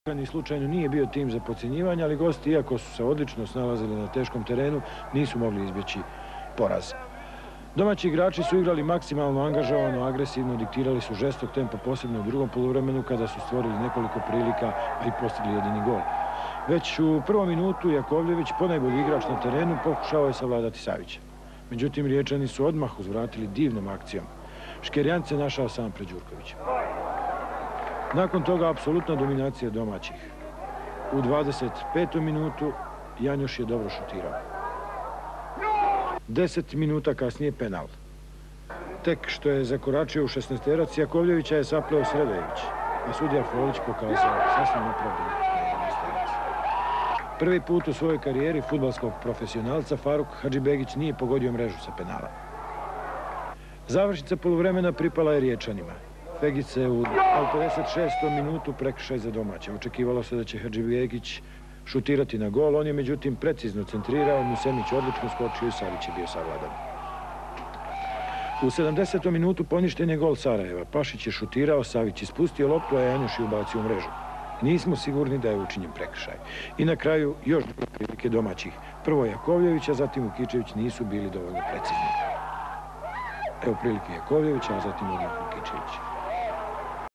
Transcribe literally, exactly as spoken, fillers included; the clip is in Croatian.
Ni slučajno nije bio tim za podcjenjivanje, ali gosti, iako su se odlično snalazili na teškom terenu, nisu mogli izbjeći poraz. Domaći igrači su igrali maksimalno angažovano, agresivno, diktirali su žestok tempo, posebno u drugom poluvremenu kada su stvorili nekoliko prilika, a i postigli jedini gol. Već u prvom minutu Jakovljević, ponajbolji igrač na terenu, pokušao je savladati Savića. Međutim, Riječani su odmah uzvratili divnom akcijom. Škerjan se našao sam pred Đurkovićem. Nakon toga apsolutna dominacija domaćih. U dvadeset petom minutu Janjuš je dobro šutirao. Deset minuta kasnije penal. Tek što je zakoračio u šesnaesterac, Jakovljevića je sapleo Sredojević, a sudija Folić pokazao sasvim opravdano jedanaesterac. Prvi put u svojoj karijeri fudbalskog profesionalca Faruk Hadžibegić nije pogodio mrežu sa penala. Završnica poluvremena pripala je Riječanima. Fegić se u pedeset šestom minutu prekršaj za domaće. Očekivalo se da će Hadžibegić šutirati na gol. On je međutim precizno centrirao, Musemić odlično skočio i Savić je bio savladan. U sedamdesetom minutu poništen je gol Sarajeva. Pašić je šutirao, Savić ispustio loptu, a Janjuš je ubacio u mrežu. Nismo sigurni da je učinjen prekršaj. I na kraju još druge prilike domaćih. Prvo Jakovljević, a zatim Vukičević nisu bili dovoljno precizni. Evo prilike Jakovljevića, a zatim odmah Vukičević.